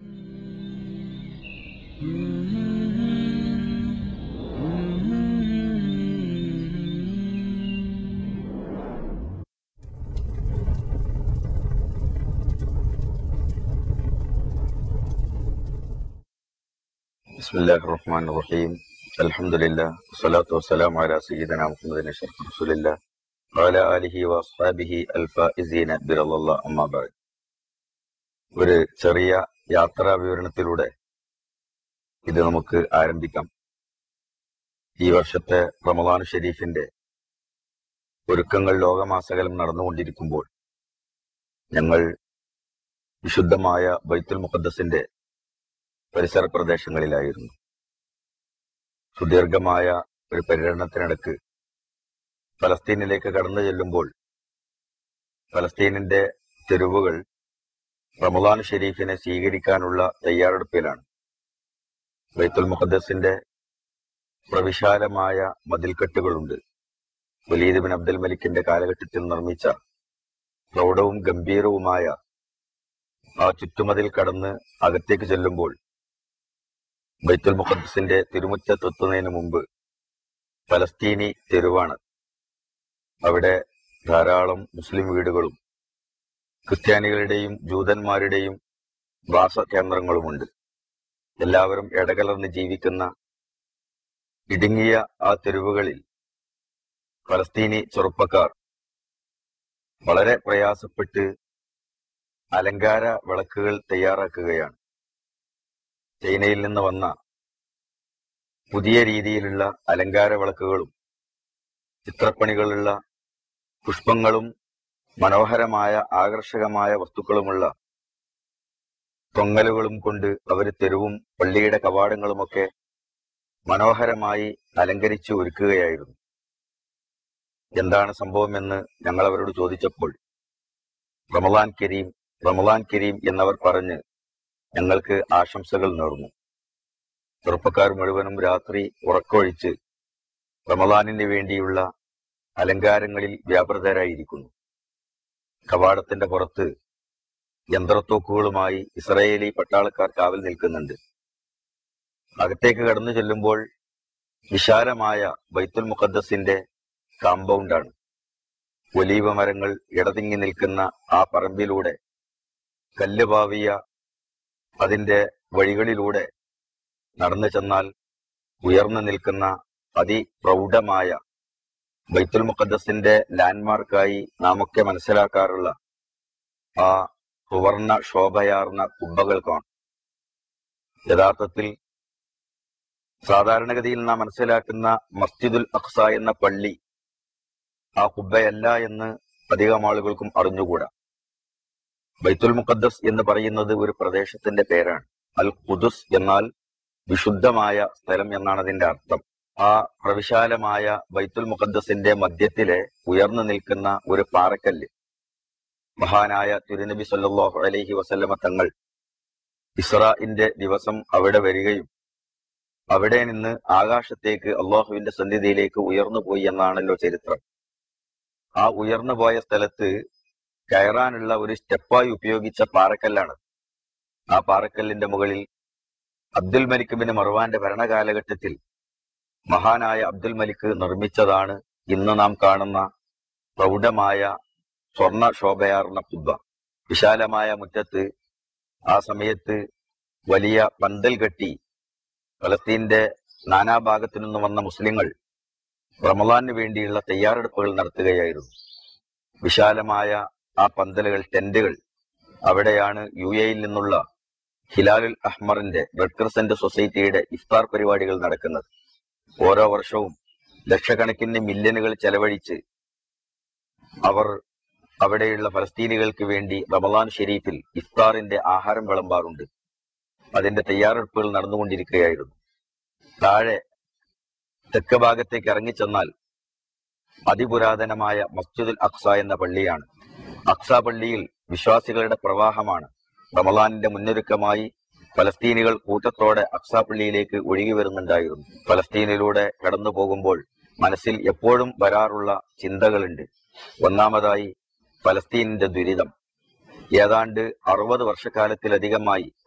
ബിസ്മില്ലാഹിർ റഹ്മാനിർ റഹീം. അൽഹംദുലില്ലാഹ് വസ്സലാത്തു വസ്സലാമു അലാ സയ്യിദിനാ മുഹമ്മദിൻ അഷ്റഫി റസൂലില്ലാഹ് വഅലാ ആലിഹി വഅസ്ഹാബിഹി അൽഫായിസീന ബിറളില്ലാഹ് അമ്മാ ബഅദ്. ഒരു ചെറിയ യാത്രാ വിവരണത്തിലൂടെ ഇത് നമുക്ക് ആരംഭിക്കാം. ഈ വർഷത്തെ റമളാൻ ഷരീഫിന്റെ ഒരുക്കങ്ങൾ ലോകമാസകലം നടന്നുകൊണ്ടിരിക്കുമ്പോൾ ഞങ്ങൾ വിശുദ്ധമായ ബൈത്തുൽ മുഖദ്ദസിന്റെ പരിസര പ്രദേശങ്ങളിലായിരുന്നു. സുദീർഘമായ ഒരു പര്യടനത്തിനിടക്ക് ഫലസ്തീനിലേക്ക് കടന്നു ചെല്ലുമ്പോൾ ഫലസ്തീനിന്റെ തെരുവുകൾ റമളാൻ ഷരീഫിനെ സ്വീകരിക്കാനുള്ള തയ്യാറെടുപ്പിലാണ്. ബൈത്തുൽ മുഖദ്ദസിന്റെ പ്രവിശാലമായ മതിൽക്കെട്ടുകളുണ്ട്. വലീദ് ബിൻ അബ്ദുൽ മലിക്കിന്റെ കാലഘട്ടത്തിൽ നിർമ്മിച്ച പ്രൗഢവും ഗംഭീരവുമായ ആ ചുറ്റുമതിൽ കടന്ന് അകത്തേക്ക് ചെല്ലുമ്പോൾ ബൈത്തുൽ മുഖദ്ദസിന്റെ തിരുമുറ്റത്തെത്തുന്നതിന് മുമ്പ് ഫലസ്തീനി തെരുവാണ്. അവിടെ ധാരാളം മുസ്ലിം വീടുകളും ക്രിസ്ത്യാനികളുടെയും ജൂതന്മാരുടെയും വാസ കേന്ദ്രങ്ങളുമുണ്ട്. എല്ലാവരും ഇടകലർന്ന് ജീവിക്കുന്ന ഇടുങ്ങിയ ആ തെരുവുകളിൽ ഫലസ്തീനി ചെറുപ്പക്കാർ വളരെ പ്രയാസപ്പെട്ട് അലങ്കാര വിളക്കുകൾ തയ്യാറാക്കുകയാണ്. ചൈനയിൽ നിന്ന് വന്ന പുതിയ രീതിയിലുള്ള അലങ്കാര വിളക്കുകളും ചിത്രപ്പണികളുള്ള പുഷ്പങ്ങളും മനോഹരമായ ആകർഷകമായ വസ്തുക്കളുമുള്ള തൊങ്ങലുകളും കൊണ്ട് അവർ തെരുവും പള്ളിയുടെ കവാടങ്ങളുമൊക്കെ മനോഹരമായി അലങ്കരിച്ച് ഒരുക്കുകയായിരുന്നു. എന്താണ് സംഭവമെന്ന് ഞങ്ങൾ അവരോട് ചോദിച്ചപ്പോൾ റമളാൻ കരീം റമളാൻ കരീം എന്നവർ പറഞ്ഞ് ഞങ്ങൾക്ക് ആശംസകൾ നേർന്നു. ചെറുപ്പക്കാർ മുഴുവനും രാത്രി ഉറക്കമൊഴിച്ച് റമളാനിന് വേണ്ടിയുള്ള അലങ്കാരങ്ങളിൽ വ്യാപൃതരായിരിക്കുന്നു. കവാടത്തിന്റെ പുറത്ത് യന്ത്രത്തോക്കുകളുമായി ഇസ്രായേലി പട്ടാളക്കാർ കാവൽ നിൽക്കുന്നുണ്ട്. അകത്തേക്ക് കടന്നു ചെല്ലുമ്പോൾ വിശാലമായ ബൈത്തുൽ മുഖദ്ദസിന്റെ കാമ്പൗണ്ടാണ്. ഒലീവ മരങ്ങൾ ഇടതിങ്ങി നിൽക്കുന്ന ആ പറമ്പിലൂടെ കല്ലുപാവിയ അതിന്റെ വഴികളിലൂടെ നടന്നു ചെന്നാൽ ഉയർന്നു നിൽക്കുന്ന അതിപ്രൗഢമായ ബൈത്തുൽ മുഖദ്ദസിന്റെ ലാൻഡ്മാർക്കായി നാമൊക്കെ മനസ്സിലാക്കാറുള്ള ആ സുവർണ ശോഭയാർന്ന കുബ്ബകൾ കാണും. യഥാർത്ഥത്തിൽ സാധാരണഗതിയിൽ നാം മനസ്സിലാക്കുന്ന മസ്ജിദുൽ അഖ്സ എന്ന പള്ളി ആ കുബ്ബയല്ല എന്ന് അധികം ആളുകൾക്കും അറിഞ്ഞുകൂടാ. ബൈത്തുൽ മുഖദ്ദസ് എന്ന് പറയുന്നത് ഒരു പ്രദേശത്തിന്റെ പേരാണ്. അൽ ഖുദുസ് എന്നാൽ വിശുദ്ധമായ സ്ഥലം എന്നാണ് അതിന്റെ അർത്ഥം. ആ പ്രവിശാലമായ ബൈത്തുൽ മുഖദ്ദസിന്റെ മധ്യത്തിലെ ഉയർന്നു നിൽക്കുന്ന ഒരു പാറക്കല്ല് മഹാനായ തിരുനബി സല്ലല്ലാഹു അലൈഹി വസല്ലമ തങ്ങൾ ഇസ്രാഇന്റെ ദിവസം അവിടെ വരികയും അവിടെ നിന്ന് ആകാശത്തേക്ക് അള്ളാഹുവിന്റെ സന്നിധിയിലേക്ക് ഉയർന്നുപോയി എന്നാണല്ലോ ചരിത്രം. ആ ഉയർന്നുപോയ സ്ഥലത്ത് കയറാനുള്ള ഒരു സ്റ്റെപ്പായി ഉപയോഗിച്ച പാറക്കല്ലാണ്. ആ പാറക്കല്ലിന്റെ മുകളിൽ അബ്ദുൽ മലിക് ബിൻ മർവാന്റെ ഭരണകാലഘട്ടത്തിൽ മഹാനായ അബ്ദുൽ മലിക് നിർമ്മിച്ചതാണ് ഇന്ന് നാം കാണുന്ന പ്രൗഢമായ സ്വർണ ശോഭയാർന്ന കുബ്ബ. വിശാലമായ മുറ്റത്ത് ആ സമയത്ത് വലിയ പന്തൽ കെട്ടി ഫലസ്തീന്റെ നാനാഭാഗത്തു നിന്ന് വന്ന മുസ്ലിങ്ങൾ റമളാന് വേണ്ടിയുള്ള തയ്യാറെടുപ്പുകൾ നടത്തുകയായിരുന്നു. വിശാലമായ ആ പന്തലുകൾ, ടെന്റുകൾ, അവിടെയാണ് UAE നിന്നുള്ള ഹിലാലുൽ അഹ്മറിന്റെ റെഡ് ക്രസന്റ് സൊസൈറ്റിയുടെ ഇഫ്താർ പരിപാടികൾ നടക്കുന്നത്. ഓരോ വർഷവും ലക്ഷക്കണക്കിന് മില്യനുകൾ ചെലവഴിച്ച് അവർ അവിടെയുള്ള ഫലസ്തീനികൾക്ക് വേണ്ടി റമളാൻ ഷരീഫിൽ ഇഫ്താറിന്റെ ആഹാരം വിളമ്പാറുണ്ട്. അതിന്റെ തയ്യാറെടുപ്പുകൾ നടന്നുകൊണ്ടിരിക്കുകയായിരുന്നു. താഴെ തെക്ക് ഭാഗത്തേക്ക് ഇറങ്ങിച്ചെന്നാൽ അതിപുരാതനമായ മസ്ജിദുൽ അഖ്സ എന്ന പള്ളിയാണ്. അഖ്സ പള്ളിയിൽ വിശ്വാസികളുടെ പ്രവാഹമാണ്. റമളാനിന്റെ മുന്നൊരുക്കമായി ഫലസ്തീനികൾ കൂട്ടത്തോടെ അഖ്സ പള്ളിയിലേക്ക് ഒഴുകി വരുന്നുണ്ടായിരുന്നു. ഫലസ്തീനിലൂടെ കടന്നു പോകുമ്പോൾ മനസ്സിൽ എപ്പോഴും വരാറുള്ള ചിന്തകളുണ്ട്. ഒന്നാമതായി ഫലസ്തീനിന്റെ ദുരിതം. ഏതാണ്ട് 60 വർഷക്കാലത്തിലധികമായി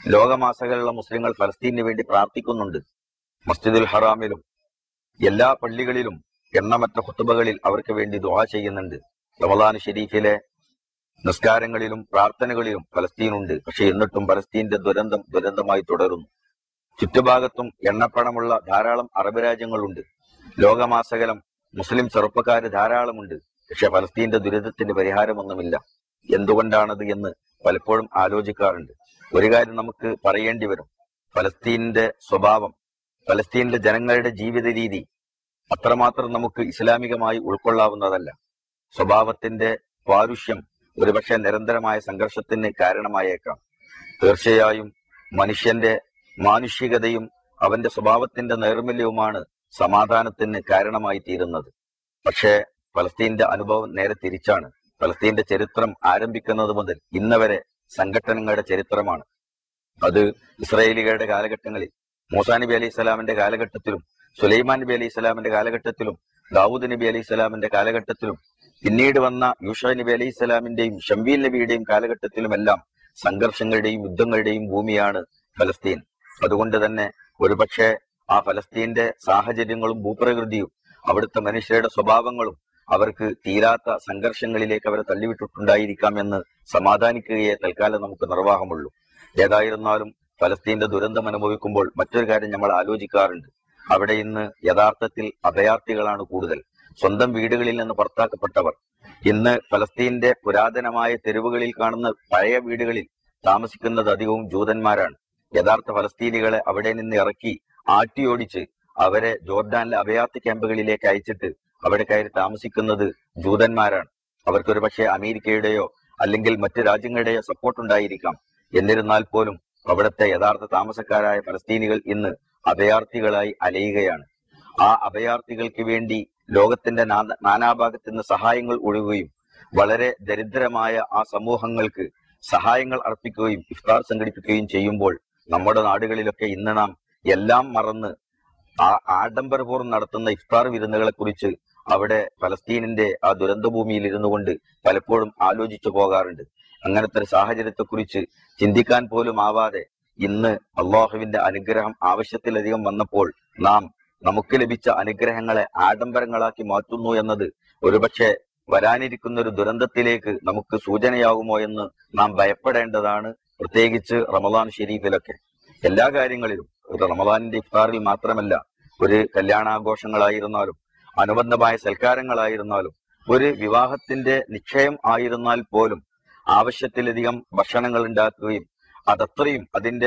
ലോകമാസകലുള്ള മുസ്ലിങ്ങൾ ഫലസ്തീനു വേണ്ടി പ്രാർത്ഥിക്കുന്നുണ്ട്. മസ്ജിദുൽ ഹറാമിലും എല്ലാ പള്ളികളിലും എണ്ണമറ്റ ഖുതുബകളിൽ അവർക്ക് വേണ്ടി ദുആ ചെയ്യുന്നുണ്ട്. റമദാൻ ഷരീഫിലെ നിസ്കാരങ്ങളിലും പ്രാർത്ഥനകളിലും ഫലസ്തീനുണ്ട്. പക്ഷെ എന്നിട്ടും ഫലസ്തീന്റെ ദുരന്തമായി തുടരുന്നു. ചുറ്റുഭാഗത്തും എണ്ണപ്പണമുള്ള ധാരാളം അറബ് രാജ്യങ്ങളുണ്ട്. ലോകമാസകലം മുസ്ലിം ചെറുപ്പക്കാര് ധാരാളമുണ്ട്. പക്ഷെ ഫലസ്തീന്റെ ദുരിതത്തിന് പരിഹാരമൊന്നുമില്ല. എന്തുകൊണ്ടാണത് എന്ന് പലപ്പോഴും ആലോചിക്കാറുണ്ട്. ഒരു കാര്യം നമുക്ക് പറയേണ്ടി വരും. ഫലസ്തീനിന്റെ സ്വഭാവം, ഫലസ്തീനിലെ ജനങ്ങളുടെ ജീവിത രീതി അത്രമാത്രം നമുക്ക് ഇസ്ലാമികമായി ഉൾക്കൊള്ളാവുന്നതല്ല. സ്വഭാവത്തിന്റെ പാരുഷ്യം ഒരുപക്ഷെ നിരന്തരമായ സംഘർഷത്തിന് കാരണമായേക്കാം. തീർച്ചയായും മനുഷ്യന്റെ മാനുഷികതയും അവന്റെ സ്വഭാവത്തിന്റെ നൈർമല്യവുമാണ് സമാധാനത്തിന് കാരണമായി തീരുന്നത്. പക്ഷേ ഫലസ്തീന്റെ അനുഭവം നേരെ തിരിച്ചാണ്. ഫലസ്തീന്റെ ചരിത്രം ആരംഭിക്കുന്നത് മുതൽ ഇന്നവരെ സംഘട്ടനങ്ങളുടെ ചരിത്രമാണ്. അത് ഇസ്രായേലികളുടെ കാലഘട്ടങ്ങളിൽ മൂസാ നബി അലൈഹി സ്വലാമിന്റെ കാലഘട്ടത്തിലും സുലൈമാൻ നബി അലൈഹി സ്വലാമിന്റെ കാലഘട്ടത്തിലും ദാവൂദ് നബി അലൈഹി സ്വലാമിന്റെ കാലഘട്ടത്തിലും പിന്നീട് വന്ന യൂഷ നബി അലൈഹി സ്വലാമിന്റെയും ഷംവീൽ നബിയുടെയും കാലഘട്ടത്തിലുമെല്ലാം സംഘർഷങ്ങളുടെയും യുദ്ധങ്ങളുടെയും ഭൂമിയാണ് ഫലസ്തീൻ. അതുകൊണ്ട് തന്നെ ഒരുപക്ഷെ ആ ഫലസ്തീന്റെ സാഹചര്യങ്ങളും ഭൂപ്രകൃതിയും അവിടുത്തെ മനുഷ്യരുടെ സ്വഭാവങ്ങളും അവർക്ക് തീരാത്ത സംഘർഷങ്ങളിലേക്ക് അവരെ തള്ളിവിട്ടിട്ടുണ്ടായിരിക്കാം എന്ന് സമാധാനിക്കുകയെ തൽക്കാലം നമുക്ക് നിർവാഹമുള്ളൂ. ഏതായിരുന്നാലും ഫലസ്തീന്റെ ദുരന്തം അനുഭവിക്കുമ്പോൾ മറ്റൊരു കാര്യം നമ്മൾ ആലോചിക്കാറുണ്ട്. അവിടെ ഇന്ന് യഥാർത്ഥത്തിൽ അഭയാർത്ഥികളാണ് കൂടുതൽ. സ്വന്തം വീടുകളിൽ നിന്ന് പുറത്താക്കപ്പെട്ടവർ. ഇന്ന് ഫലസ്തീന്റെ പുരാതനമായ തെരുവുകളിൽ കാണുന്ന പഴയ വീടുകളിൽ താമസിക്കുന്നത് അധികവും ജൂതന്മാരാണ്. യഥാർത്ഥ ഫലസ്തീനികളെ അവിടെ നിന്ന് ഇറക്കി ആട്ടിയോടിച്ച് അവരെ ജോർഡാനിലെ അഭയാർത്ഥി ക്യാമ്പുകളിലേക്ക് അയച്ചിട്ട് അവിടെ കയറി താമസിക്കുന്നത് ജൂതന്മാരാണ്. അവർക്കൊരു പക്ഷേ അമേരിക്കയുടെയോ അല്ലെങ്കിൽ മറ്റ് രാജ്യങ്ങളുടെയോ സപ്പോർട്ട് ഉണ്ടായിരിക്കാം. എന്നിരുന്നാൽ പോലും അവിടുത്തെ യഥാർത്ഥ താമസക്കാരായ ഫലസ്തീനികൾ ഇന്ന് അഭയാർത്ഥികളായി അലയുകയാണ്. ആ അഭയാർത്ഥികൾക്ക് വേണ്ടി ലോകത്തിന്റെ നാനാഭാഗത്ത് നിന്ന് സഹായങ്ങൾ ഒഴുകുകയും വളരെ ദരിദ്രമായ ആ സമൂഹങ്ങൾക്ക് സഹായങ്ങൾ അർപ്പിക്കുകയും ഇഫ്താർ സംഘടിപ്പിക്കുകയും ചെയ്യുമ്പോൾ നമ്മുടെ നാടുകളിലൊക്കെ ഇന്ന് നാം എല്ലാം മറന്ന് ആ ആഡംബരപൂർവ്വം നടത്തുന്ന ഇഫ്താർ വിരുന്നുകളെ കുറിച്ച് അവിടെ ഫലസ്തീനിന്റെ ആ ദുരന്തഭൂമിയിൽ ഇരുന്നു കൊണ്ട് പലപ്പോഴും ആലോചിച്ചു പോകാറുണ്ട്. അങ്ങനത്തെ ഒരു സാഹചര്യത്തെക്കുറിച്ച് ചിന്തിക്കാൻ പോലും ആവാതെ ഇന്ന് അള്ളാഹുവിന്റെ അനുഗ്രഹം ആവശ്യത്തിലധികം വന്നപ്പോൾ നാം നമുക്ക് ലഭിച്ച അനുഗ്രഹങ്ങളെ ആഡംബരങ്ങളാക്കി മാറ്റുന്നു എന്നത് ഒരുപക്ഷെ വരാനിരിക്കുന്ന ഒരു ദുരന്തത്തിലേക്ക് നമുക്ക് സൂചനയാകുമോ എന്ന് നാം ഭയപ്പെടേണ്ടതാണ്. പ്രത്യേകിച്ച് റമദാൻ ഷരീഫിലൊക്കെ എല്ലാ കാര്യങ്ങളിലും, റമദാനിന്റെ ഇഫ്താറിൽ മാത്രമല്ല, ഒരു കല്യാണാഘോഷങ്ങളായിരുന്നാലും അനുബന്ധമായ സൽക്കാരങ്ങളായിരുന്നാലും ഒരു വിവാഹത്തിന്റെ നിശ്ചയം ആയിരുന്നാൽ പോലും ആവശ്യത്തിലധികം ഭക്ഷണങ്ങൾ ഉണ്ടാക്കുകയും അതത്രയും അതിന്റെ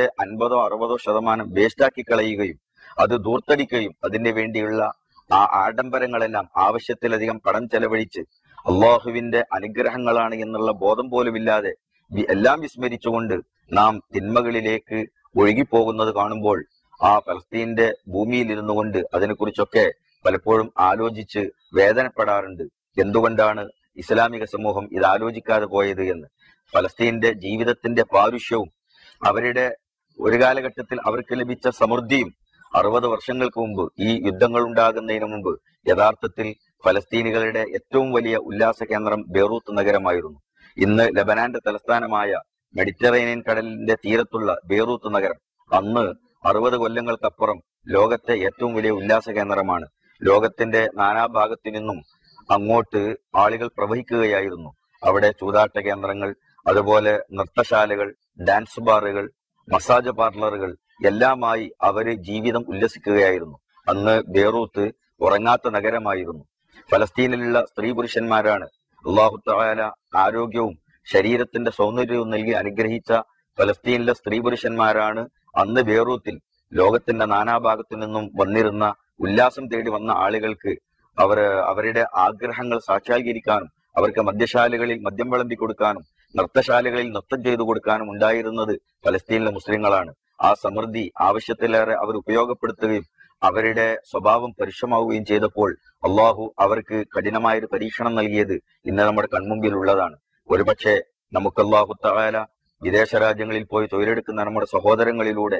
50-60% വേസ്റ്റാക്കി കളയുകയും അത് ദൂർത്തടിക്കുകയും അതിന് വേണ്ടിയുള്ള ആ ആഡംബരങ്ങളെല്ലാം ആവശ്യത്തിലധികം പണം ചെലവഴിച്ച് അള്ളാഹുവിന്റെ അനുഗ്രഹങ്ങളാണ് എന്നുള്ള ബോധം പോലുമില്ലാതെ എല്ലാം വിസ്മരിച്ചുകൊണ്ട് നാം തിന്മകളിലേക്ക് ഒഴുകിപ്പോകുന്നത് കാണുമ്പോൾ ആ ഫലസ്തീന്റെ ഭൂമിയിൽ ഇരുന്നു കൊണ്ട് അതിനെക്കുറിച്ചൊക്കെ പലപ്പോഴും ആലോചിച്ച് വേദനപ്പെടാറുണ്ട്. എന്തുകൊണ്ടാണ് ഇസ്ലാമിക സമൂഹം ഇത് ആലോചിക്കാതെ പോയത് എന്ന്. ഫലസ്തീന്റെ ജീവിതത്തിന്റെ പാരുഷ്യവും അവരുടെ ഒരു കാലഘട്ടത്തിൽ അവർക്ക് ലഭിച്ച സമൃദ്ധിയും 60 വർഷങ്ങൾക്ക് മുമ്പ്, ഈ യുദ്ധങ്ങൾ ഉണ്ടാകുന്നതിന് മുമ്പ് യഥാർത്ഥത്തിൽ ഫലസ്തീനികളുടെ ഏറ്റവും വലിയ ഉല്ലാസ കേന്ദ്രം ബെയ്റൂത്ത് നഗരമായിരുന്നു. ഇന്ന് ലബനാന്റെ തലസ്ഥാനമായ മെഡിറ്ററേനിയൻ കടലിന്റെ തീരത്തുള്ള ബെയ്റൂത്ത് നഗരം അന്ന് 60 കൊല്ലങ്ങൾക്കപ്പുറം ലോകത്തെ ഏറ്റവും വലിയ ഉല്ലാസ കേന്ദ്രമാണ്. ലോകത്തിന്റെ നാനാഭാഗത്തു നിന്നും അങ്ങോട്ട് ആളുകൾ പ്രവഹിക്കുകയായിരുന്നു. അവിടെ ചൂതാട്ട കേന്ദ്രങ്ങൾ, അതുപോലെ നൃത്തശാലകൾ, ഡാൻസ് ബാറുകൾ, മസാജ് പാർലറുകൾ എല്ലാമായി അവര് ജീവിതം ഉല്ലസിക്കുകയായിരുന്നു. അന്ന് ബെയ്റൂത്ത് ഉറങ്ങാത്ത നഗരമായിരുന്നു. ഫലസ്തീനിലുള്ള സ്ത്രീ പുരുഷന്മാരാണ് അല്ലാഹു തആല ആരോഗ്യവും ശരീരത്തിന്റെ സൗന്ദര്യവും നൽകി അനുഗ്രഹിച്ച ഫലസ്തീനിലെ സ്ത്രീ പുരുഷന്മാരാണ് അന്ന് ബെയ്റൂത്തിൽ ലോകത്തിന്റെ നാനാഭാഗത്തു നിന്നും വന്നിരുന്ന ഉല്ലാസം തേടി വന്ന ആളുകൾക്ക് അവരുടെ ആഗ്രഹങ്ങൾ സാക്ഷാത്കരിക്കാനും അവർക്ക് മദ്യശാലകളിൽ മദ്യം വിളമ്പി കൊടുക്കാനും നൃത്തശാലകളിൽ നൃത്തം ചെയ്തു കൊടുക്കാനും ഉണ്ടായിരുന്നത് ഫലസ്തീനിലെ മുസ്ലിങ്ങളാണ്. ആ സമൃദ്ധി ആവശ്യത്തിലേറെ അവർ ഉപയോഗപ്പെടുത്തുകയും അവരുടെ സ്വഭാവം പരുഷമാവുകയും ചെയ്തപ്പോൾ അള്ളാഹു അവർക്ക് കഠിനമായൊരു പരീക്ഷണം നൽകിയത് ഇന്ന് നമ്മുടെ കൺമുമ്പിലുള്ളതാണ്. ഒരുപക്ഷെ നമുക്ക് അല്ലാഹു തആല വിദേശ രാജ്യങ്ങളിൽ പോയി തൊഴിലെടുക്കുന്ന നമ്മുടെ സഹോദരങ്ങളിലൂടെ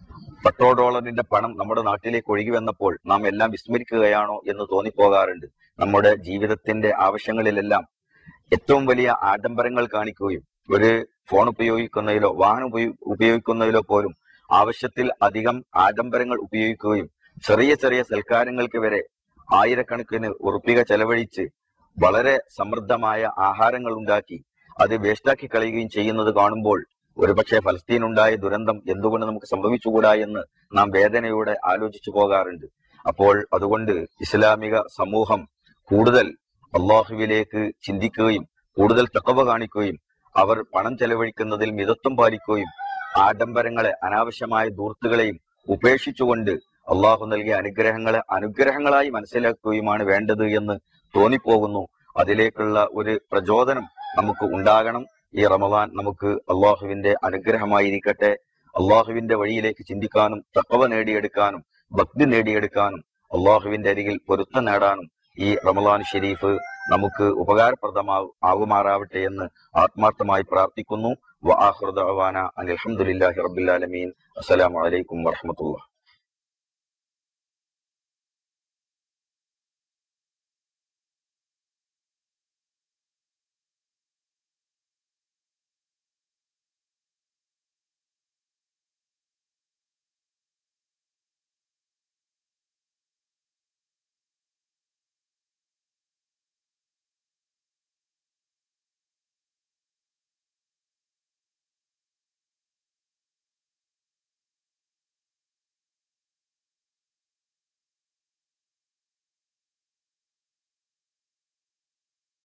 $10 പണം നമ്മുടെ നാട്ടിലേക്ക് ഒഴുകി വന്നപ്പോൾ നാം എല്ലാം വിസ്മരിക്കുകയാണോ എന്ന് തോന്നിപ്പോകാറുണ്ട്. നമ്മുടെ ജീവിതത്തിന്റെ ആവശ്യങ്ങളിലെല്ലാം ഏറ്റവും വലിയ ആഡംബരങ്ങൾ കാണിക്കുകയും ഒരു ഫോൺ ഉപയോഗിക്കുന്നതിലോ വാഹനം ഉപയോഗിക്കുന്നതിലോ പോലും ആവശ്യത്തിൽ അധികം ആഡംബരങ്ങൾ ഉപയോഗിക്കുകയും ചെറിയ ചെറിയ സൽക്കാരങ്ങൾക്ക് വരെ ആയിരക്കണക്കിന് ഉറുപ്പിക ചെലവഴിച്ച് വളരെ സമൃദ്ധമായ ആഹാരങ്ങൾ ഉണ്ടാക്കി അത് വേസ്റ്റാക്കി കളയുകയും ചെയ്യുന്നത് കാണുമ്പോൾ ഒരുപക്ഷെ ഫലസ്തീനുണ്ടായ ദുരന്തം എന്തുകൊണ്ട് നമുക്ക് സംഭവിച്ചുകൂടാ എന്ന് നാം വേദനയോടെ ആലോചിച്ചു പോകാറുണ്ട്. അപ്പോൾ അതുകൊണ്ട് ഇസ്ലാമിക സമൂഹം കൂടുതൽ അള്ളാഹുവിലേക്ക് ചിന്തിക്കുകയും കൂടുതൽ തഖ്വ കാണിക്കുകയും അവർ പണം ചെലവഴിക്കുന്നതിൽ മിതത്വം പാലിക്കുകയും ആഡംബരങ്ങളെ അനാവശ്യമായ ധൂർത്തുകളെയും ഉപേക്ഷിച്ചുകൊണ്ട് അള്ളാഹു നൽകിയ അനുഗ്രഹങ്ങളെ അനുഗ്രഹങ്ങളായി മനസ്സിലാക്കുകയുമാണ് വേണ്ടത് എന്ന് തോന്നിപ്പോകുന്നു. അതിലേക്കുള്ള ഒരു പ്രചോദനം നമുക്ക് ഉണ്ടാകണം. ഈ റമദാൻ നമുക്ക് അള്ളാഹുവിന്റെ അനുഗ്രഹമായിരിക്കട്ടെ. അള്ളാഹുവിന്റെ വഴിയിലേക്ക് ചിന്തിക്കാനും തഖ്വ നേടിയെടുക്കാനും ഭക്തി നേടിയെടുക്കാനും അള്ളാഹുവിന്റെ അരികിൽ പൊരുത്തം നേടാനും ഈ റമദാൻ ഷരീഫ് നമുക്ക് ഉപകാരപ്രദമാകുമാറാവട്ടെ എന്ന് ആത്മാർത്ഥമായി പ്രാർത്ഥിക്കുന്നു. വആഖിറു ദഅവാന അൽഹംദുലില്ലാഹി റബ്ബിൽ ആലമീൻ. അസ്സലാമു അലൈക്കും വറഹ്മത്തുള്ളാഹി.